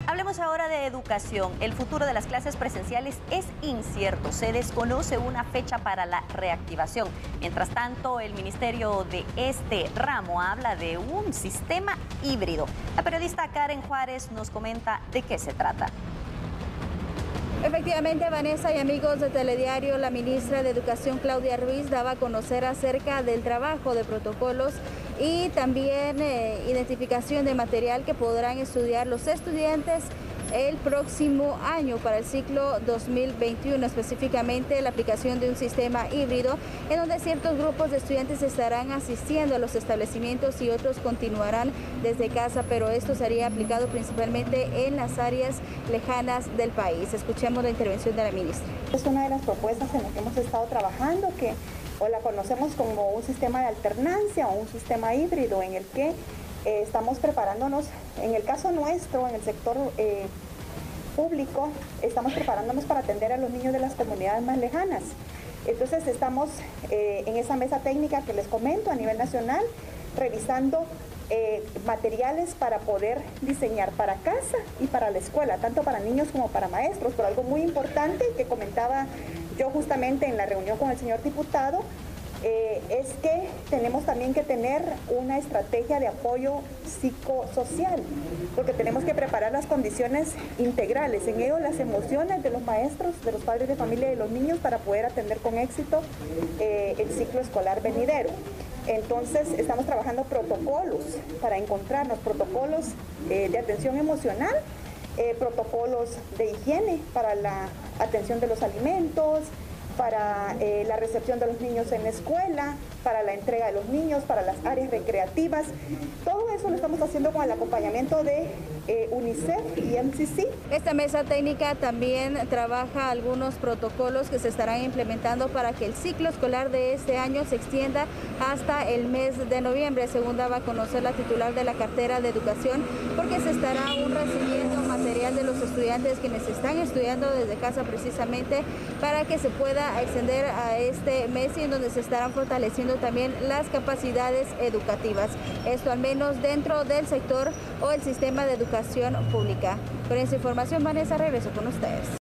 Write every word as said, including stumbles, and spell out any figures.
Hablemos ahora de educación. El futuro de las clases presenciales es incierto. Se desconoce una fecha para la reactivación. Mientras tanto, el ministerio de este ramo habla de un sistema híbrido. La periodista Karen Juárez nos comenta de qué se trata. Efectivamente, Vanessa y amigos de Telediario, la ministra de Educación, Claudia Ruiz, daba a conocer acerca del trabajo de protocolos y también eh, identificación de material que podrán estudiar los estudiantes el próximo año para el ciclo dos mil veintiuno, específicamente la aplicación de un sistema híbrido en donde ciertos grupos de estudiantes estarán asistiendo a los establecimientos y otros continuarán desde casa, pero esto sería aplicado principalmente en las áreas lejanas del país. Escuchemos la intervención de la ministra. Es una de las propuestas en las que hemos estado trabajando, que o la conocemos como un sistema de alternancia o un sistema híbrido en el que Eh, estamos preparándonos, en el caso nuestro, en el sector eh, público, estamos preparándonos para atender a los niños de las comunidades más lejanas. Entonces estamos eh, en esa mesa técnica que les comento a nivel nacional, revisando eh, materiales para poder diseñar para casa y para la escuela, tanto para niños como para maestros. Pero algo muy importante que comentaba yo justamente en la reunión con el señor diputado, Eh, es que tenemos también que tener una estrategia de apoyo psicosocial, porque tenemos que preparar las condiciones integrales, en ello las emociones de los maestros, de los padres de familia y de los niños para poder atender con éxito eh, el ciclo escolar venidero. Entonces estamos trabajando protocolos para encontrarnos, protocolos eh, de atención emocional, eh, protocolos de higiene para la atención de los alimentos, para eh, la recepción de los niños en la escuela, para la entrega de los niños, para las áreas recreativas. Todo eso lo estamos haciendo con el acompañamiento de eh, UNICEF y M C C. Esta mesa técnica también trabaja algunos protocolos que se estarán implementando para que el ciclo escolar de este año se extienda hasta el mes de noviembre, según daba a conocer la titular de la cartera de educación, porque se estará aún recibiendo material de los estudiantes quienes están estudiando desde casa precisamente para que se pueda extender a este mes y en donde se estarán fortaleciendo también las capacidades educativas. Esto al menos dentro del sector o el sistema de educación pública. Con esta información, Vanessa, regreso con ustedes.